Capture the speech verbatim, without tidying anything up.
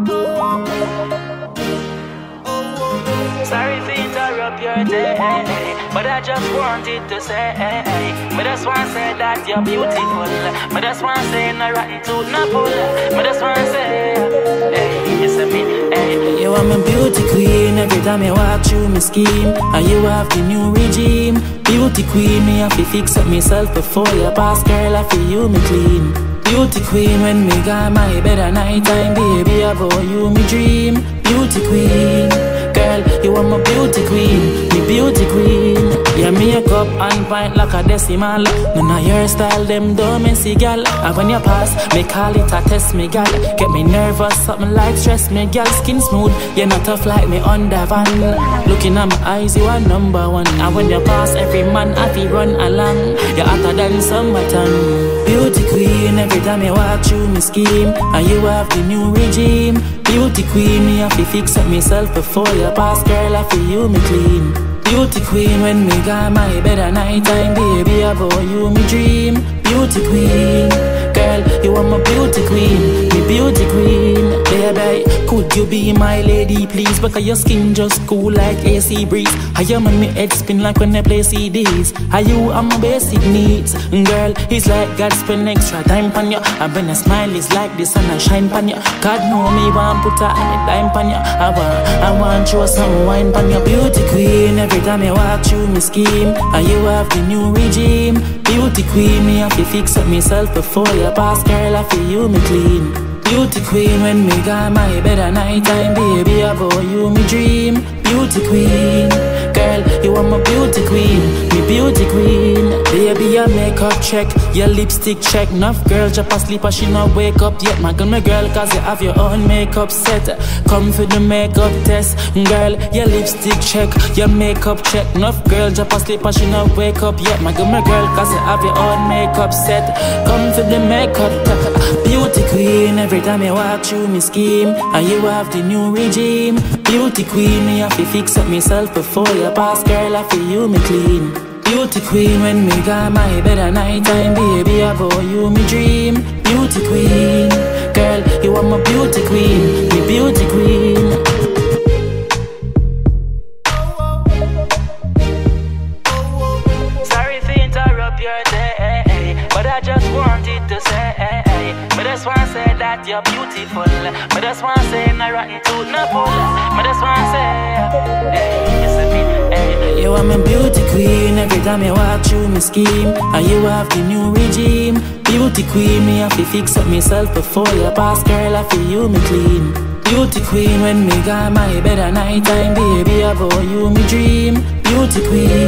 Sorry to interrupt your day, but I just wanted to say, but just want to say that you're beautiful. But just want to say no rotten tooth, no pull. But just want to say, hey, listen me, hey. You are my beauty queen. Every time you walk through my scheme, and you have the new regime. Beauty queen, me have to fix up myself before you pass, girl. I feel you me clean. Beauty queen, when me got my bed at night time, baby, about you me dream. Beauty queen, girl, you are my beauty queen, me beauty queen. Your makeup on point like a decimal. None of your style, them dumb and see gal. And when you pass, me call it a test, me gal. Get me nervous, something like stress, me gal. Skin smooth, you're not tough like me under van. Looking at my eyes, you are number one. And when you pass, every man happy run along. You're hotter than summertime. Beauty queen, every time you walk through my scheme, and you have the new regime. Beauty queen, me have to fix up myself before you pass, girl. I feel you me clean. Beauty queen, when me got my bed at night time, baby, about you me dream. Beauty queen, girl, you are my beauty queen, me beauty queen. Baby, could you be my lady, please? Because your skin just cool like A C breeze. How you make me head spin like when I play C Ds. How you are my basic needs, girl. It's like God spend extra time on you. And when I smile, it's like the sun I shine on you. God know me want put a dime on you. I want, I want you some wine on your beauty queen. Every time you walk through my scheme, and you have the new regime. Beauty queen, me have to fix up myself before you pass, girl. I feel you me clean. Beauty queen, when me got my bed at night time, baby, about you me dream. Beauty queen, girl, you are my beauty queen, me beauty queen. Baby, your makeup check, your lipstick check. Enough girl drop asleep and she not wake up yet. My girl, my girl, cause you have your own makeup set. Come for the makeup test, girl, your lipstick check, your makeup check. Enough girl drop asleep and she not wake up yet. My girl, my girl, cause you have your own makeup set. Come for the makeup test. Beauty queen, every time you walk through my scheme, and you have the new regime. Beauty queen, me have to fix up myself before you pass, girl. I feel you me clean. Beauty queen, when me got my bed at night time, baby, about you me dream. Beauty queen, girl, you are my beauty queen, me beauty queen. Sorry to interrupt your day, but I just wanted to say, but just want to say that you're beautiful. But just want to say no rotten tooth, no pull. But just want to say, hey, listen me, hey. You are my beauty queen. Every time you walk through my scheme, and you have the new regime. Beauty queen, me have to fix up myself before you pass, girl. I feel you me clean. Beauty queen, when me got my bed at night time, baby, about you me dream. Beauty queen.